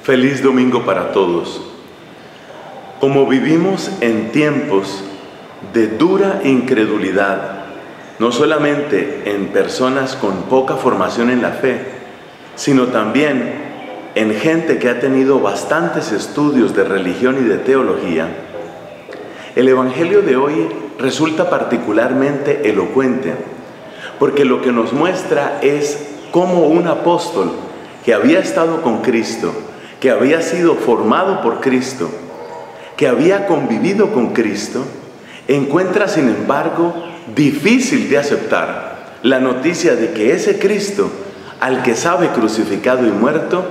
Feliz domingo para todos. Como vivimos en tiempos de dura incredulidad, no solamente en personas con poca formación en la fe, sino también en gente que ha tenido bastantes estudios de religión y de teología, el Evangelio de hoy resulta particularmente elocuente, porque lo que nos muestra es cómo un apóstol que había estado con Cristo, que había sido formado por Cristo, que había convivido con Cristo, encuentra sin embargo difícil de aceptar la noticia de que ese Cristo, al que sabe crucificado y muerto,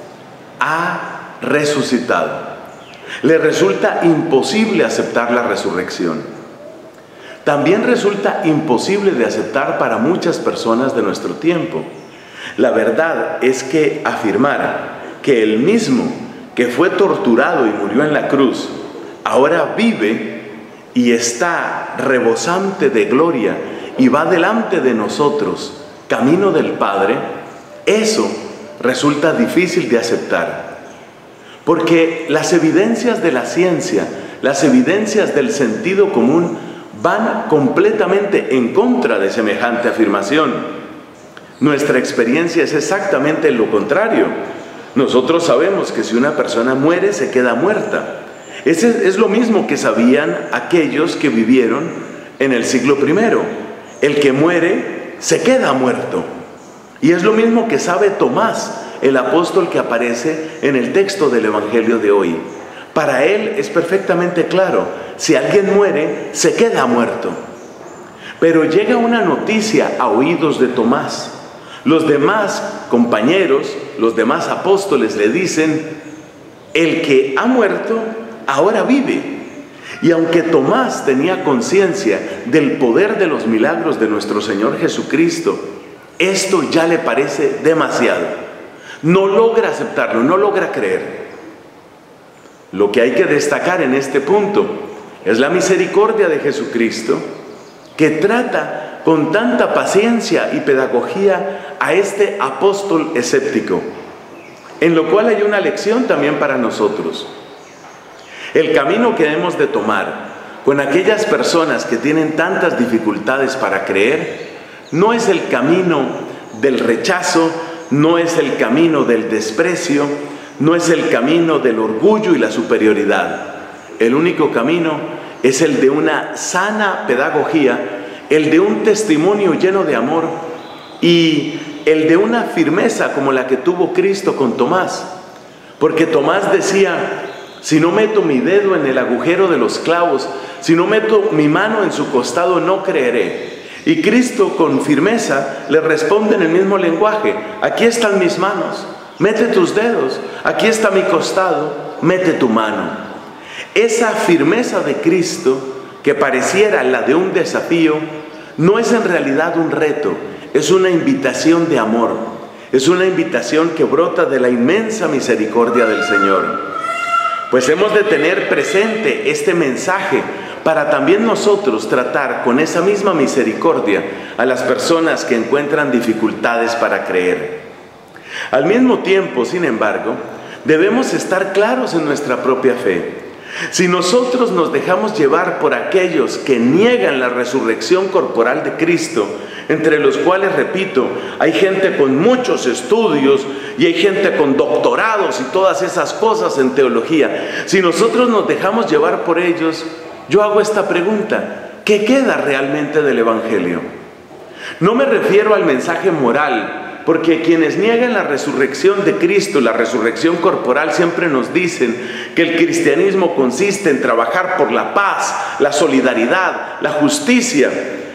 ha resucitado. Le resulta imposible aceptar la resurrección. También resulta imposible de aceptar para muchas personas de nuestro tiempo. La verdad es que afirmar que el mismo que fue torturado y murió en la cruz, ahora vive y está rebosante de gloria y va delante de nosotros, camino del Padre, eso resulta difícil de aceptar. Porque las evidencias de la ciencia, las evidencias del sentido común van completamente en contra de semejante afirmación. Nuestra experiencia es exactamente lo contrario. Nosotros sabemos que si una persona muere, se queda muerta. Ese es lo mismo que sabían aquellos que vivieron en el siglo I. El que muere, se queda muerto. Y es lo mismo que sabe Tomás, el apóstol que aparece en el texto del Evangelio de hoy. Para él es perfectamente claro, si alguien muere, se queda muerto. Pero llega una noticia a oídos de Tomás. Los demás compañeros, los demás apóstoles le dicen, el que ha muerto, ahora vive. Y aunque Tomás tenía conciencia del poder de los milagros de nuestro Señor Jesucristo, esto ya le parece demasiado. No logra aceptarlo, no logra creer. Lo que hay que destacar en este punto es la misericordia de Jesucristo, que trata con tanta paciencia y pedagogía a este apóstol escéptico, en lo cual hay una lección también para nosotros. El camino que hemos de tomar con aquellas personas que tienen tantas dificultades para creer, no es el camino del rechazo, no es el camino del desprecio, no es el camino del orgullo y la superioridad. El único camino es el de una sana pedagogía, el de un testimonio lleno de amor y el de una firmeza como la que tuvo Cristo con Tomás. Porque Tomás decía, si no meto mi dedo en el agujero de los clavos, si no meto mi mano en su costado, no creeré. Y Cristo con firmeza le responde en el mismo lenguaje, aquí están mis manos, mete tus dedos, aquí está mi costado, mete tu mano. Esa firmeza de Cristo, que pareciera la de un desafío, no es en realidad un reto, es una invitación de amor, es una invitación que brota de la inmensa misericordia del Señor. Pues hemos de tener presente este mensaje para también nosotros tratar con esa misma misericordia a las personas que encuentran dificultades para creer. Al mismo tiempo, sin embargo, debemos estar claros en nuestra propia fe. Si nosotros nos dejamos llevar por aquellos que niegan la resurrección corporal de Cristo, entre los cuales, repito, hay gente con muchos estudios y hay gente con doctorados y todas esas cosas en teología, si nosotros nos dejamos llevar por ellos, yo hago esta pregunta, ¿qué queda realmente del Evangelio? No me refiero al mensaje moral, porque quienes niegan la resurrección de Cristo, la resurrección corporal, siempre nos dicen que el cristianismo consiste en trabajar por la paz, la solidaridad, la justicia.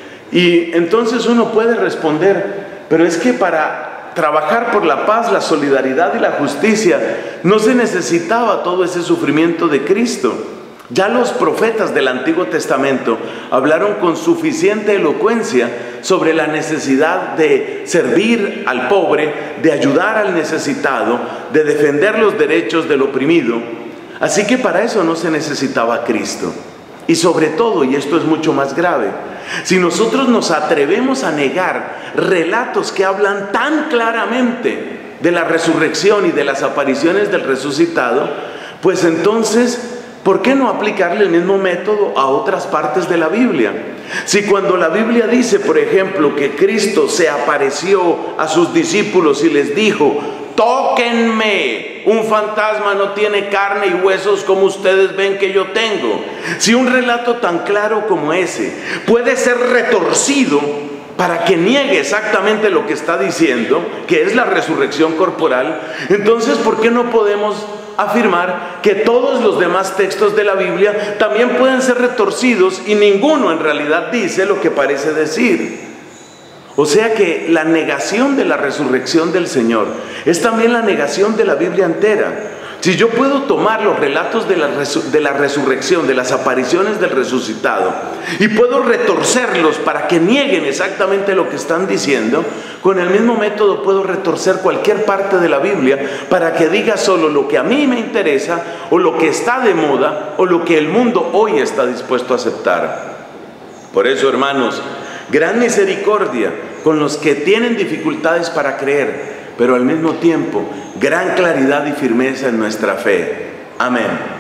Y entonces uno puede responder, pero es que para trabajar por la paz, la solidaridad y la justicia no se necesitaba todo ese sufrimiento de Cristo. Ya los profetas del Antiguo Testamento hablaron con suficiente elocuencia sobre la necesidad de servir al pobre, de ayudar al necesitado, de defender los derechos del oprimido. Así que para eso no se necesitaba Cristo. Y sobre todo, y esto es mucho más grave, si nosotros nos atrevemos a negar relatos que hablan tan claramente de la resurrección y de las apariciones del resucitado, pues entonces, ¿por qué no aplicarle el mismo método a otras partes de la Biblia? Si cuando la Biblia dice, por ejemplo, que Cristo se apareció a sus discípulos y les dijo: tóquenme, un fantasma no tiene carne y huesos como ustedes ven que yo tengo. Si un relato tan claro como ese puede ser retorcido para que niegue exactamente lo que está diciendo, que es la resurrección corporal, entonces ¿por qué no podemos afirmar que todos los demás textos de la Biblia también pueden ser retorcidos y ninguno en realidad dice lo que parece decir? O sea que la negación de la resurrección del Señor es también la negación de la Biblia entera. Si yo puedo tomar los relatos de la resurrección, de las apariciones del resucitado, y puedo retorcerlos para que nieguen exactamente lo que están diciendo, con el mismo método puedo retorcer cualquier parte de la Biblia para que diga solo lo que a mí me interesa, o lo que está de moda, o lo que el mundo hoy está dispuesto a aceptar. Por eso, hermanos, gran misericordia con los que tienen dificultades para creer, pero al mismo tiempo gran claridad y firmeza en nuestra fe. Amén.